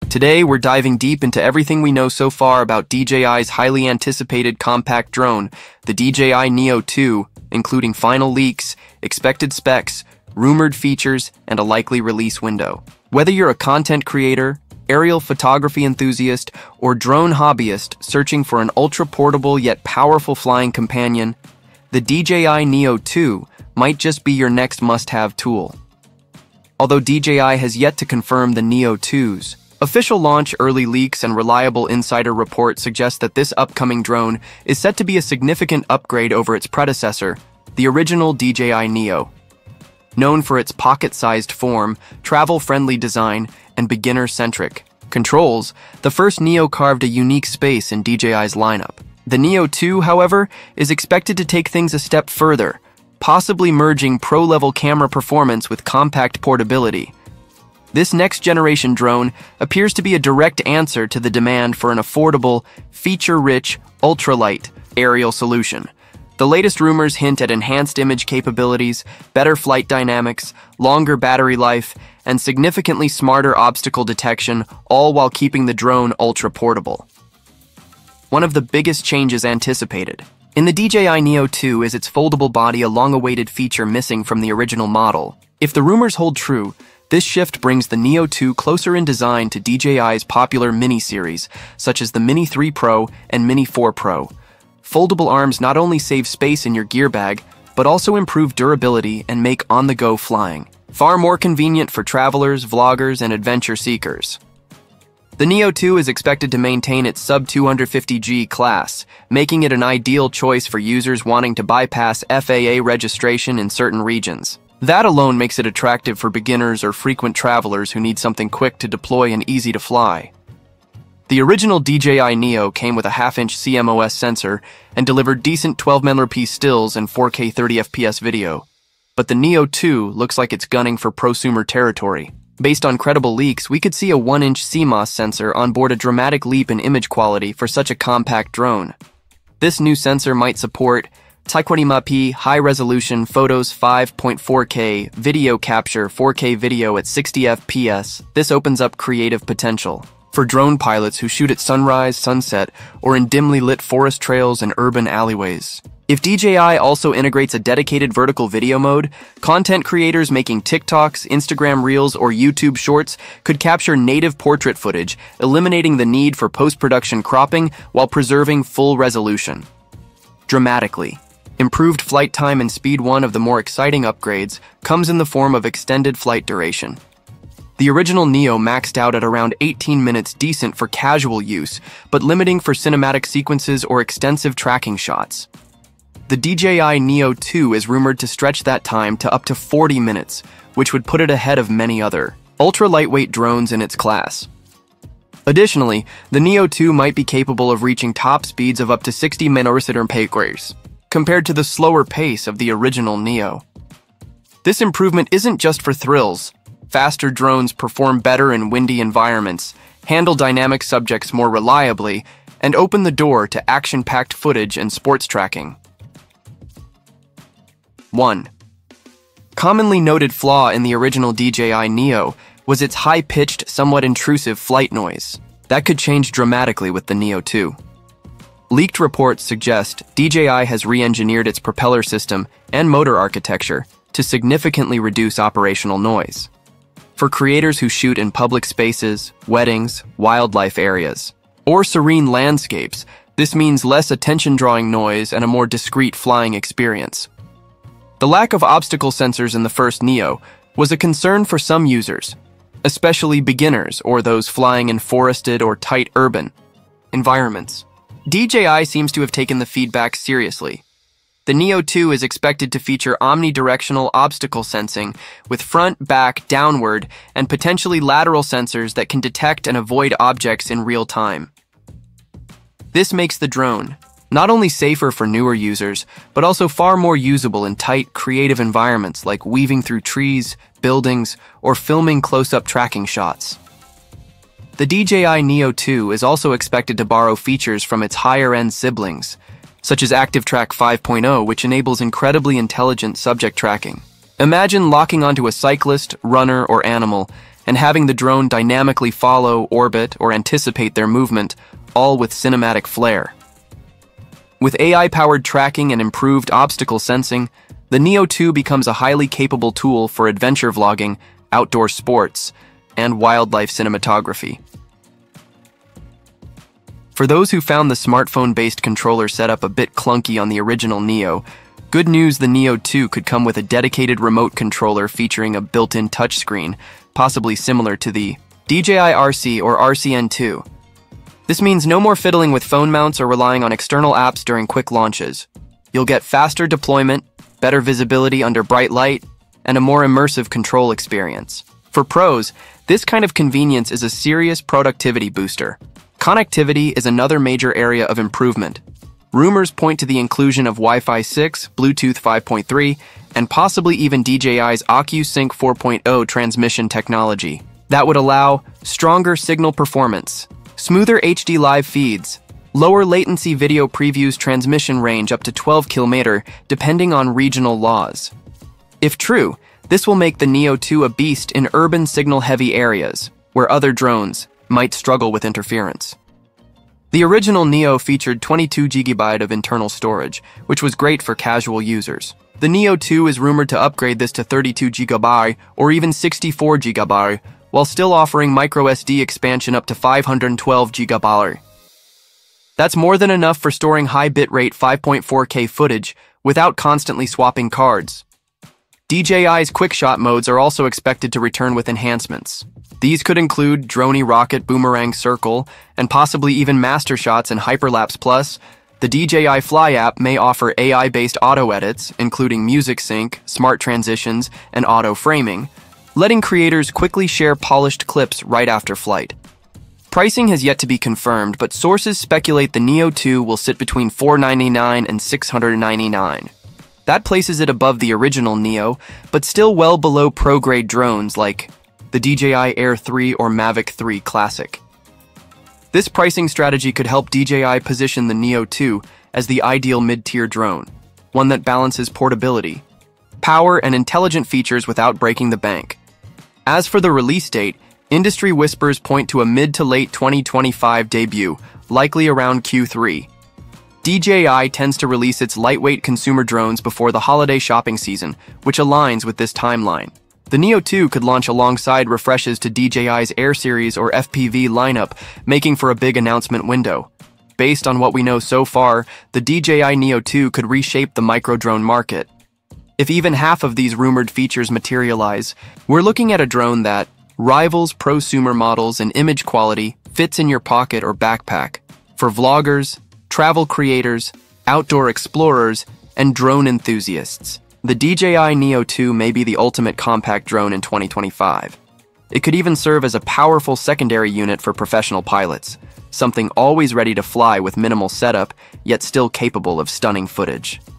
Today, we're diving deep into everything we know so far about DJI's highly anticipated compact drone, the DJI Neo 2, including final leaks, expected specs, rumored features, and a likely release window. Whether you're a content creator, aerial photography enthusiast, or drone hobbyist searching for an ultra-portable yet powerful flying companion, the DJI Neo 2 might just be your next must-have tool. Although DJI has yet to confirm the Neo 2's official launch, early leaks and reliable insider reports suggest that this upcoming drone is set to be a significant upgrade over its predecessor, the original DJI Neo. Known for its pocket-sized form, travel-friendly design, and beginner-centric controls, the first Neo carved a unique space in DJI's lineup. The Neo 2, however, is expected to take things a step further, possibly merging pro-level camera performance with compact portability. This next-generation drone appears to be a direct answer to the demand for an affordable, feature-rich, ultralight aerial solution. The latest rumors hint at enhanced image capabilities, better flight dynamics, longer battery life, and significantly smarter obstacle detection, all while keeping the drone ultra-portable. One of the biggest changes anticipated in the DJI Neo 2 is its foldable body, a long-awaited feature missing from the original model. If the rumors hold true, this shift brings the Neo 2 closer in design to DJI's popular Mini series, such as the Mini 3 Pro and Mini 4 Pro. Foldable arms not only save space in your gear bag, but also improve durability and make on-the-go flying far more convenient for travelers, vloggers, and adventure seekers. The Neo 2 is expected to maintain its sub-250G class, making it an ideal choice for users wanting to bypass FAA registration in certain regions. That alone makes it attractive for beginners or frequent travelers who need something quick to deploy and easy to fly. The original DJI Neo came with a half-inch CMOS sensor and delivered decent 12-megapixel stills and 4K 30fps video. But the Neo 2 looks like it's gunning for prosumer territory. Based on credible leaks, we could see a 1-inch CMOS sensor on board, a dramatic leap in image quality for such a compact drone. This new sensor might support 1080p high-resolution photos, 5.4K video capture, 4K video at 60fps. This opens up creative potential for drone pilots who shoot at sunrise, sunset, or in dimly lit forest trails and urban alleyways. If DJI also integrates a dedicated vertical video mode, content creators making TikToks, Instagram Reels, or YouTube Shorts could capture native portrait footage, eliminating the need for post-production cropping while preserving full resolution. Dramatically improved flight time and speed. One of the more exciting upgrades comes in the form of extended flight duration. The original Neo maxed out at around 18 minutes, decent for casual use, but limiting for cinematic sequences or extensive tracking shots. The DJI Neo 2 is rumored to stretch that time to up to 40 minutes, which would put it ahead of many other ultra-lightweight drones in its class. Additionally, the Neo 2 might be capable of reaching top speeds of up to 60 mph, compared to the slower pace of the original Neo. This improvement isn't just for thrills. Faster drones perform better in windy environments, handle dynamic subjects more reliably, and open the door to action-packed footage and sports tracking. 1. Commonly noted flaw in the original DJI Neo was its high-pitched, somewhat intrusive flight noise. That could change dramatically with the Neo 2. Leaked reports suggest DJI has re-engineered its propeller system and motor architecture to significantly reduce operational noise. For creators who shoot in public spaces, weddings, wildlife areas, or serene landscapes, this means less attention-drawing noise and a more discreet flying experience. The lack of obstacle sensors in the first Neo was a concern for some users, especially beginners or those flying in forested or tight urban environments. DJI seems to have taken the feedback seriously. The Neo 2 is expected to feature omnidirectional obstacle sensing with front, back, downward, and potentially lateral sensors that can detect and avoid objects in real time. This makes the drone not only safer for newer users, but also far more usable in tight, creative environments like weaving through trees, buildings, or filming close-up tracking shots. The DJI Neo 2 is also expected to borrow features from its higher-end siblings, such as ActiveTrack 5.0, which enables incredibly intelligent subject tracking. Imagine locking onto a cyclist, runner, or animal and having the drone dynamically follow, orbit, or anticipate their movement, all with cinematic flair. With AI-powered tracking and improved obstacle sensing, the Neo 2 becomes a highly capable tool for adventure vlogging, outdoor sports, and wildlife cinematography. For those who found the smartphone-based controller setup a bit clunky on the original Neo, good news, the Neo 2 could come with a dedicated remote controller featuring a built-in touchscreen, possibly similar to the DJI RC or RCN2. This means no more fiddling with phone mounts or relying on external apps during quick launches. You'll get faster deployment, better visibility under bright light, and a more immersive control experience. For pros, this kind of convenience is a serious productivity booster. Connectivity is another major area of improvement. Rumors point to the inclusion of Wi-Fi 6, Bluetooth 5.3, and possibly even DJI's OcuSync 4.0 transmission technology. That would allow stronger signal performance, smoother HD live feeds, lower latency video previews, transmission range up to 12 km depending on regional laws. If true, this will make the Neo 2 a beast in urban signal-heavy areas, where other drones might struggle with interference. The original Neo featured 22 GB of internal storage, which was great for casual users. The Neo 2 is rumored to upgrade this to 32 GB or even 64 GB, while still offering microSD expansion up to 512 GB. That's more than enough for storing high bitrate 5.4K footage without constantly swapping cards. DJI's quick-shot modes are also expected to return with enhancements. These could include Droney Rocket Boomerang Circle, and possibly even Master Shots and Hyperlapse Plus. The DJI Fly app may offer AI-based auto edits, including music sync, smart transitions, and auto framing, letting creators quickly share polished clips right after flight. Pricing has yet to be confirmed, but sources speculate the Neo 2 will sit between $499 and $699. That places it above the original Neo, but still well below pro-grade drones like the DJI Air 3 or Mavic 3 Classic. This pricing strategy could help DJI position the Neo 2 as the ideal mid-tier drone, one that balances portability, power, and intelligent features without breaking the bank. As for the release date, industry whispers point to a mid to late 2025 debut, likely around Q3. DJI tends to release its lightweight consumer drones before the holiday shopping season, which aligns with this timeline. The Neo 2 could launch alongside refreshes to DJI's Air Series or FPV lineup, making for a big announcement window. Based on what we know so far, the DJI Neo 2 could reshape the micro-drone market. If even half of these rumored features materialize, we're looking at a drone that rivals prosumer models in image quality, fits in your pocket or backpack. For vloggers, travel creators, outdoor explorers, and drone enthusiasts, the DJI Neo 2 may be the ultimate compact drone in 2025. It could even serve as a powerful secondary unit for professional pilots, something always ready to fly with minimal setup, yet still capable of stunning footage.